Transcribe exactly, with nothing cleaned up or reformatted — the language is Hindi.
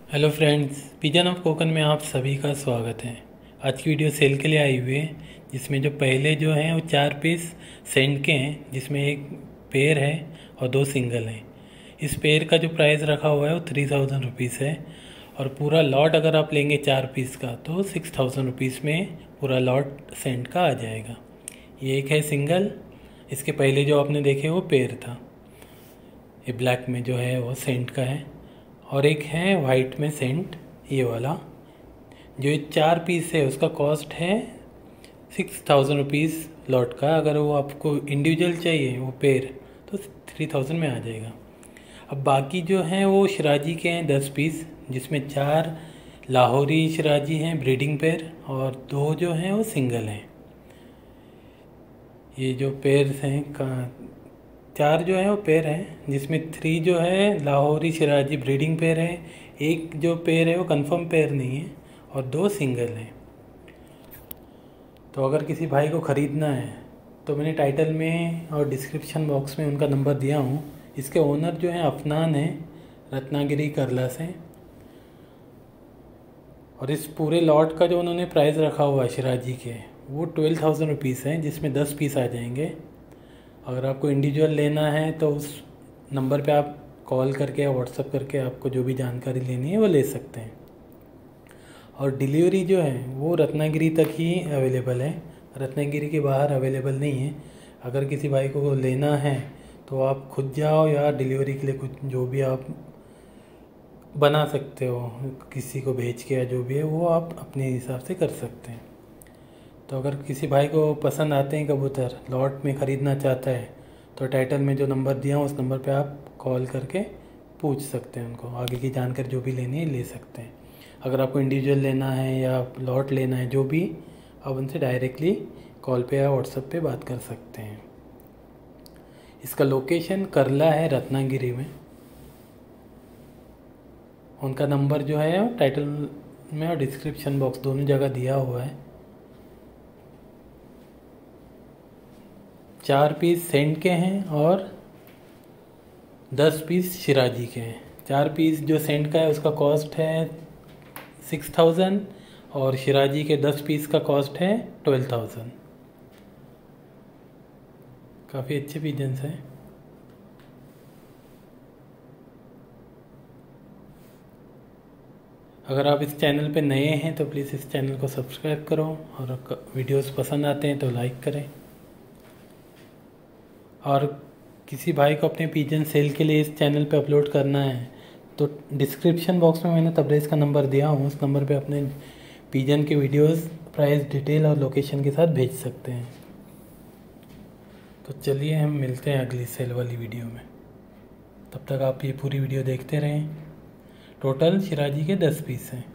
Hello friends, pigeon of Konkan में आप सभी का स्वागत है। आज की वीडियो सेल के लिए आई हुई है, जिसमें जो पहले जो हैं वो चार पीस सेंट के हैं, जिसमें एक पेयर है और दो सिंगल हैं। इस पेयर का जो प्राइस रखा हुआ है वो थ्री थाउजेंड रुपीज़ है, और पूरा लॉट अगर आप लेंगे चार पीस का तो सिक्स थाउजेंड रुपीज़ में पूरा लॉट सेंट का आ जाएगा। ये एक है सिंगल, इसके पहले जो आपने देखे वो पेयर था, ये ब्लैक में जो है वो सेंट का है, और एक है वाइट में सेंट ये वाला। जो ये चार पीस है उसका कॉस्ट है सिक्स थाउजेंड रुपीज़ लॉट का। अगर वो आपको इंडिविजुअल चाहिए वो पेयर तो थ्री थाउजेंड में आ जाएगा। अब बाकी जो हैं वो शिराजी के हैं दस पीस, जिसमें चार लाहौरी शिराजी हैं ब्रीडिंग पेयर, और दो जो हैं वो सिंगल हैं। ये जो पेयर्स हैं का चार जो है वो पेयर हैं, जिसमें थ्री जो है लाहौरी शिराजी ब्रीडिंग पेयर है, एक जो पेयर है वो कंफर्म पेयर नहीं है, और दो सिंगल हैं। तो अगर किसी भाई को ख़रीदना है तो मैंने टाइटल में और डिस्क्रिप्शन बॉक्स में उनका नंबर दिया हूँ। इसके ओनर जो हैं अफनान है, रत्नागिरी करला से। और इस पूरे लॉट का जो उन्होंने प्राइस रखा हुआ है शिराजी के, वो ट्वेल्व थाउजेंड रुपीज़ हैं, जिसमें दस पीस आ जाएंगे। अगर आपको इंडिविजुअल लेना है तो उस नंबर पे आप कॉल करके या व्हाट्सअप करके आपको जो भी जानकारी लेनी है वो ले सकते हैं। और डिलीवरी जो है वो रत्नागिरी तक ही अवेलेबल है, रत्नागिरी के बाहर अवेलेबल नहीं है। अगर किसी भाई को लेना है तो आप खुद जाओ, या डिलीवरी के लिए कुछ जो भी आप बना सकते हो, किसी को भेज के या जो भी है वो आप अपने हिसाब से कर सकते हैं। तो अगर किसी भाई को पसंद आते हैं कबूतर, लॉट में ख़रीदना चाहता है, तो टाइटल में जो नंबर दिया हूँ उस नंबर पे आप कॉल करके पूछ सकते हैं उनको, आगे की जानकारी जो भी लेनी है ले सकते हैं। अगर आपको इंडिविजुअल लेना है या लॉट लेना है जो भी, आप उनसे डायरेक्टली कॉल पे या व्हाट्सएप पे बात कर सकते हैं। इसका लोकेशन करला है, रत्नागिरी में। उनका नंबर जो है टाइटल में और डिस्क्रिप्शन बॉक्स दोनों जगह दिया हुआ है। चार पीस सेंट के हैं और दस पीस शिराजी के हैं। चार पीस जो सेंट का है उसका कॉस्ट है सिक्स थाउजेंड, और शिराजी के दस पीस का कॉस्ट है ट्वेल्व थाउजेंड। काफ़ी अच्छे पिजन्स हैं। अगर आप इस चैनल पे नए हैं तो प्लीज़ इस चैनल को सब्सक्राइब करो, और वीडियोस पसंद आते हैं तो लाइक करें। और किसी भाई को अपने पिजन सेल के लिए इस चैनल पे अपलोड करना है तो डिस्क्रिप्शन बॉक्स में मैंने तबरेज़ का नंबर दिया हूँ, उस नंबर पे अपने पिजन के वीडियोस, प्राइस डिटेल और लोकेशन के साथ भेज सकते हैं। तो चलिए हम मिलते हैं अगली सेल वाली वीडियो में। तब तक आप ये पूरी वीडियो देखते रहें। टोटल शिराजी के दस पीस हैं।